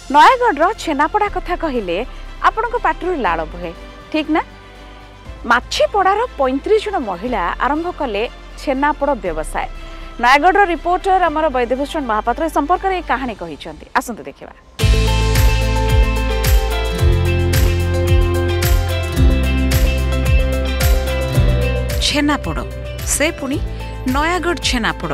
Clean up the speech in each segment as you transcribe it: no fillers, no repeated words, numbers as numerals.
नयगढ़ छेनापड़ा कथा कहले आपण पाटर लाल बुहे ठीक ना। माछीपड़ार 35 जन महिला आरंभ कले छेनापड़ व्यवसाय। नयगढ़ रिपोर्टर आमर वैद्यभूषण महापात्र संपर्क में कहानी कही आसतु देखा। छेनापड़ से पुणी नयगढ़ छेनापड़।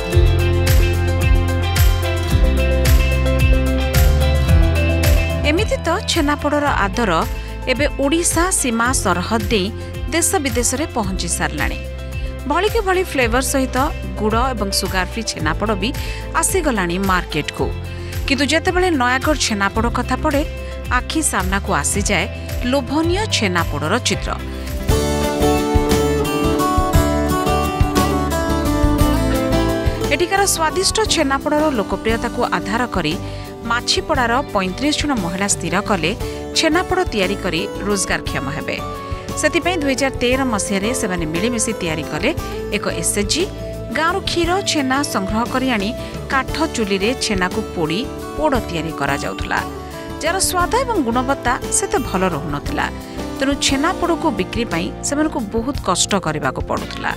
एमिति तो छेनापड़र आदर एबे ओडिशा सीमा सरहद दे देश विदेश में पहुंची सारलाणी। भली के भली फ्लेवर सहित गुड़ और सुगार फ्री छेनापड़ भी आसीगलाणी मार्केट को। किंतु जेतेबेले नयगढ़ छेनापड़ कथा पड़े आखि सामना को आसी जाए लोभनीय छेनापड़र चित्र। एठिकार स्वादिष्ट छेनापड़र लोकप्रियता को आधार करी माछीपड़ार 35 जन महिला स्थिर कले छेनापड़ तैयारी करी रोजगारक्षम हेबे। सेतिपई 2013 मसीह से मिलमिशी तैयारी कले एक एसएचजी गाँव क्षीर छेना संग्रह करी आनी काठ चुली रे छेना को पोड़ी पोड़ तैयारी करा जाउथला। जार स्वाद एवं गुणवत्ता सेते भल रहुनथिला। तेणु छेनापोड़ को बिक्री पाई सेमानकु को बहुत कष्ट करबाको पड़ुथला।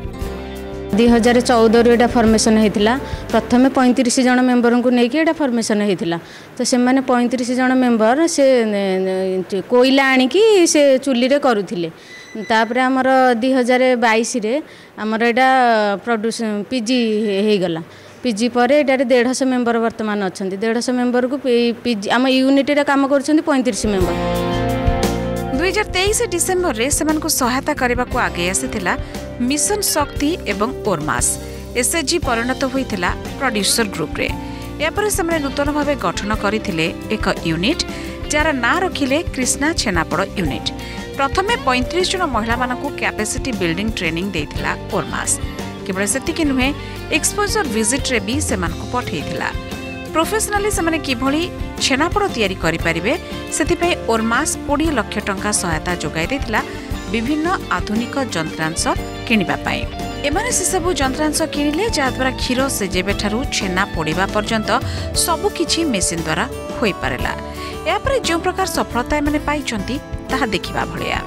2014 रू एटा फॉर्मेशन होता। प्रथम 35 जन मेंबर को लेकिन एटा फॉर्मेशन होता। तो से 35 जन मेंबर से कोयला आणिकी से चुली रे करुथिले। तापर आमर 2022 रे आमर एटा प्रोड्यूस पीजी हो गला। पीजी पर एटारे 150 मेंबर वर्तमान अच्छा। 150 मेंबर को पीजी आम यूनिट रे काम कर 35 मेंबर। 2023 डिसेम्बर रे सेमान को सहायता करने को आगे आसीथिला मिशन शक्ति एवं ओरमास। एसएचजी परिणत होइथिला प्रोड्यूसर ग्रुप रे। यापर से नूतन भाव गठन करथिले एक यूनिट जार ना रखिले कृष्णा छेनापड़ यूनिट। प्रथमे 35 जन महिला मानकु कैपेसिटी बिल्डिंग ट्रेनिंग देथिला ओरमास। केवल सेतिक नुहे एक्सपोजर विजिट रे भी सेमानकु पठेइथिला। प्रोफेशनली से किभली छेनापड़ तैयारी करि परिबे सेतिपई ओरमास 20 लाख टंका सहायता जोगाई देथिला विभिन्न आधुनिक यंत्रांश किनिबा पाई। एमाने से सबु यंत्रांश किनिले जाद्वारा क्षीर सेजेबे ठारू छेना पोड़ीबा पर्यंत सबु किछि मेसिन द्वारा होई पारेला। यापर जो प्रकार सफलता एमाने पाइचंती ताहा देखिबा भलिया।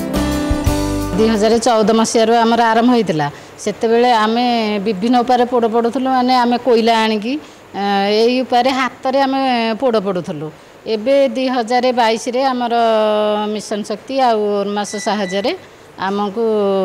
2014 मसीह आमर आरंभ होइतिला। सेतेबेले आमे विभिन्न उपाय पोड़ पड़ुथलु। माने आमे कोयला आणिकी एई उपाय हाथ रे आमे पोड़ पड़ुथलु। एबे 2022 रे आमर मिशन शक्ति आ ओरमास साहाय्य आमको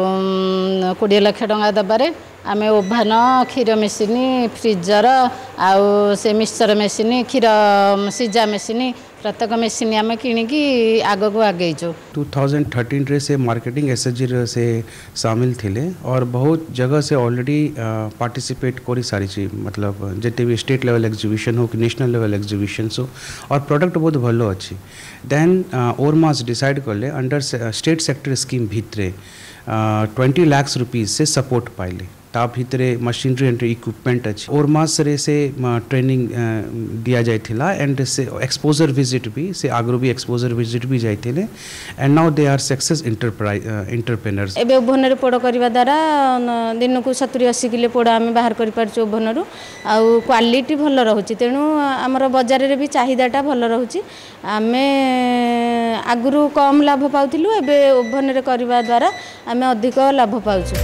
20 लाख टंका दबारे आमे ओभान क्षीर मेसिन फ्रिजर आउ से मिक्सचर मेसिन क्षीर सीजा मेसिन प्रत्येक मेसिन आमे किनिकी आगो को आगेइचो। 2013 रे से मार्केटिंग एसएचजी से शामिल थिले और बहुत जगह से ऑलरेडी पार्टिसिपेट करी सारी छी। मतलब जेते भी स्टेट लेवल एग्जीबिशन हो कि नेशनल लेवल एग्जीबिशन हो और प्रोडक्ट बहुत भलो अच्छी। देन ओरमास डिसाइड करले अंडर स्टेट सेक्टर स्कीम भितरे 20 लाख रुपीज से सपोर्ट पाइले। ता भितरे मशीनरी एंड इक्विपमेंट अच्छी। ओरमास रे से ट्रेनिंग दिया जाइथिला एंड से एक्सपोजर विजिट भी से आगरो भी एक्सपोजर विजिट भी जाइथिले and now they are success entrepreneurs. एबे ओभन रे पोड़ करबा द्वारा दिन को 70-80 किलो पोड़ आमे बाहर करि पारछु ओभन रु। आ क्वालिटी भल रहउची तेनु हमर बाजार रे भी चाहिदाटा भल रहउची। आमे आगरो कम लाभ पाउथिलु एबे ओभन रे करबा द्वारा आमे अधिक लाभ पाउछु।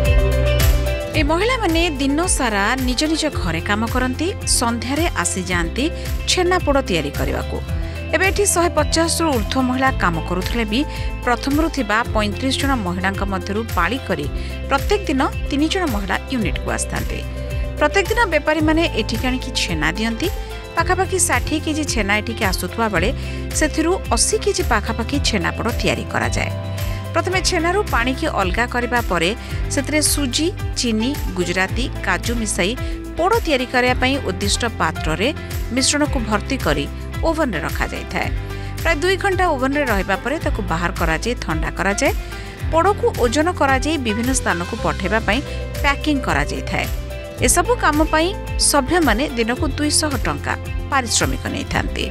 ए महिला माने दिन सारा निज निज घरे काम करती संध्यारे आसी जाती छेनापोड़ तैयारी करने को। एबे एठी 150 रु ऊर्ध्व महिला काम करुथले भी प्रथमरु थिबा 35 जन महिला मध्यरु पाली करी प्रत्येक दिन 3 जन महिला यूनिट को आस्थान्ते। प्रत्येक दिन बेपारी माने एठी काणी छेना दियंती। पाखापाखि 60 केजी छेना एठी आसुथवा बेले सेथिरु 80 केजी पाखापाखि छेनापोड़ तैयारी करा जाए। प्रथमे छेनारू पानी की अलगा करबा परे सेतरे सुजी चीनी गुजराती काजू मिसाई पोड़ तैयारी करने पई उद्दिष्ट पात्र रे मिश्रण को भर्ती करी ओवन रे रखा जाय थाए। प्राय 2 घंटा ओवन रे रहबा परे ताकू बाहर करा जाय ठंडा करा जाय। पोड़ को ओजन करा जाय विभिन्न स्थान को पठेबा पई पैकिंग करा जाय थाए। ए सब काम पई सभ्य माने दिन को 200 टंका पारिश्रमिक नै थांती।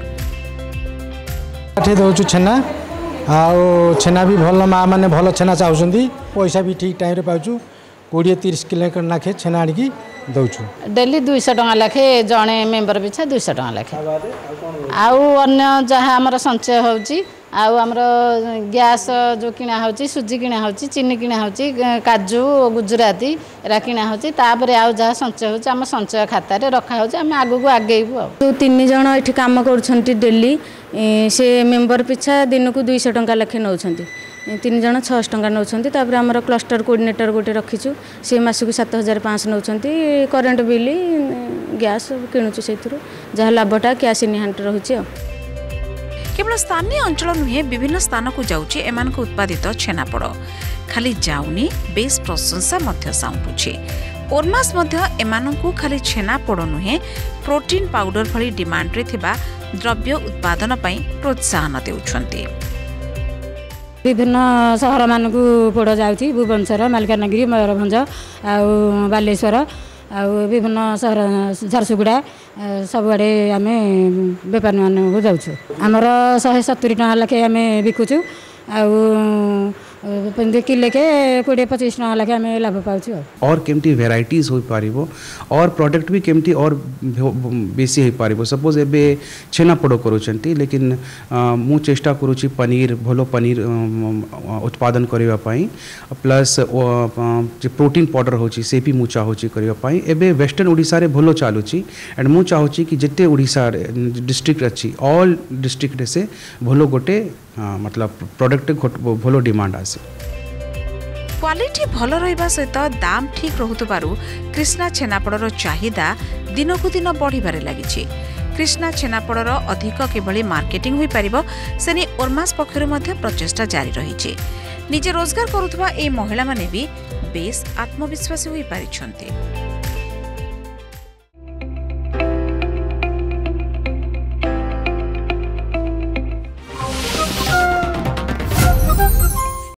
आठे दोचु छेना आउ छेना भी भल माँ मैंने भल छेना चाहती पैसा भी ठीक टाइम पाचु 20-30 किलो नाखे छेना आनिकी दौचु डेली 200 टଙ୍କା लाखे जड़े मेम्बर पिछा 200 टଙ୍କା लाखे आउ अन्य जहाँ आमर संचय होची आउ आमर गैस जो किना होची सुजी किना होची चीनी किना होची काजू गुजराती एरा किना होची तापर आउ जहाँ संचय होची आम संचय खाता रे रखा होची आम आगु को आगेइबु आ जो 3 जण एठी काम करूछंती डेली से मेम्बर पिछा दिन को 200 टଙ୍କା लाखे नउछंती 3 जण 600 टଙ୍କା नउछंती तापर हमर क्लस्टर कोऑर्डिनेटर गोटे रखिछु से मासकु 7500 नउछंती करेंट बिल गैस किणुछु सेथुरु जहाँ लाभटा कैश इन हैंड रहउछि केवल स्थानीय अंचल नुहे विभिन्न स्थान को जाउछि एमानक उत्पादित छेनापोड़ खाली जाउनी बेस प्रशंसा मध्य साउंटुछि ओरमास मध्य एमानकु खाली छेनापोड़ नुहे प्रोटीन पाउडर भली डिमांड रे थिबा द्रव्य उत्पादन पई प्रोत्साहन देउछंती विभिन्न सहर मानक पोड़ जाउछि भुवनेश्वर मालकानगिरी मयूरभंज आ बालेश्वर आ विभिन्न सहर झारसुगुड़ा सबुआड़े आम बेपारी मानक जाऊँ आमर 170 टଙ୍କା लाखे आम बिकुचु किले के 20-25 टଙ୍କା लाखे आम लाभ पाऊँ और केमती वेराइटीज हो पारिबो और प्रोडक्ट भी केमती और बेसी हो पारिबो सपोज एबे छेनापोड़ करूछंती लेकिन मु चेष्टा करूछि पनीर भलो पनीर उत्पादन करिवा पई प्लस जे प्रोटीन पाउडर होछि से भी मु चाहूछि करिवा पई एबे वेस्टर्न ओडिसा रे भलो चालुछि एंड मु चाहूछि कि जते ओडिसा डिस्ट्रिक्ट अछि ऑल डिस्ट्रिक्ट से भलो गोटे मतलब प्रोडक्ट भलो डिमांड आसे क्वालिटी भल रहिबा सहित दाम ठीक रहुतबारु कृष्णा छेनापोड़र चाहिदा दिनकु दिन बढ़िबारे लागिछि कृष्णा छेनापोड़र अधिक किभली मार्केटिंग होई परिबो सेनी ओरमास पक्षरु मध्ये प्रचेष्टा जारी रहिछि निजे रोजगार करुथबा ए महिला माने भी बेस आत्मविश्वासी होई पारिछन्ति।